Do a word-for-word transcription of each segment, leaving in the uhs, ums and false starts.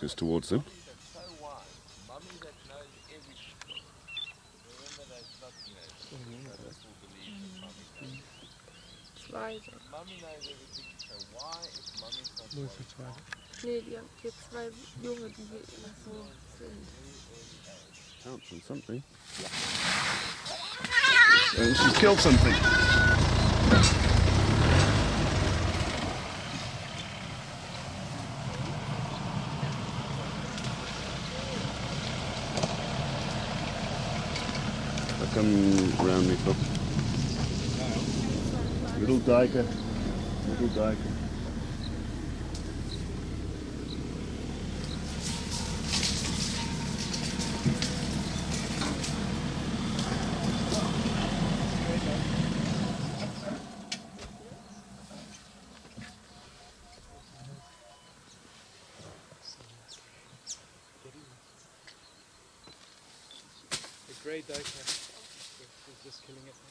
focus towards them. Zweite. Wo ist der zweite? Nee, die haben hier zwei Junge, die hier so sind. Pounce on something. And she's killed something. Come round me, Phil. Little duiker, little duiker. The grey duiker. We're just killing it.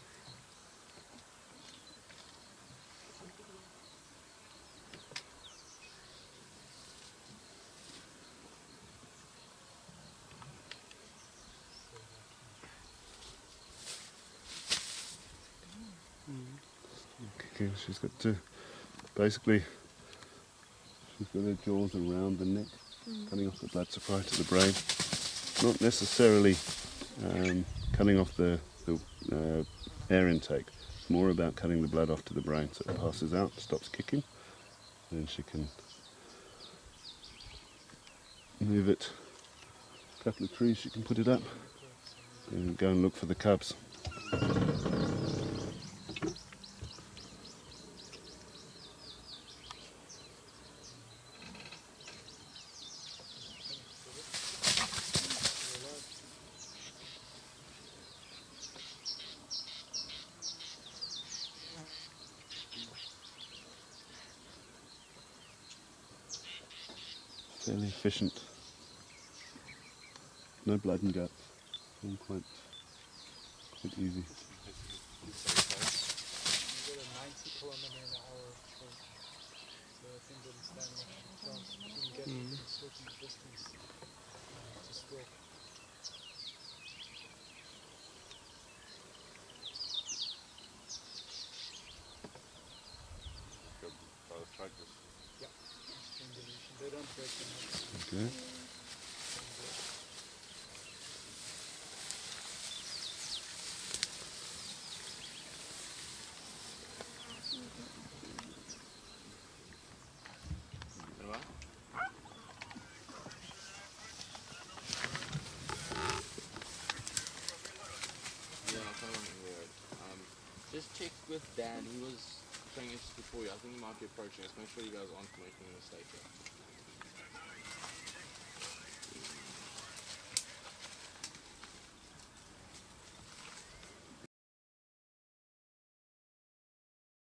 Okay, she's got to, basically, she's got her jaws around the neck, mm. cutting off the blood supply to the brain. Not necessarily um, cutting off the, the uh, air intake. It's more about cutting the blood off to the brain so it passes out, stops kicking, then she can move it. A couple of trees she can put it up and go and look for the cubs. Fairly efficient. No blood and guts. And quite, quite easy. ninety kilometers an hour approach. So I think that it's that much chance you can get mm. a certain distance uh, to stroke. Yeah, they don't break the necks. Okay. Just check with Dan, he was showing us before you. I think he might be approaching us. Make sure you guys aren't making a mistake here.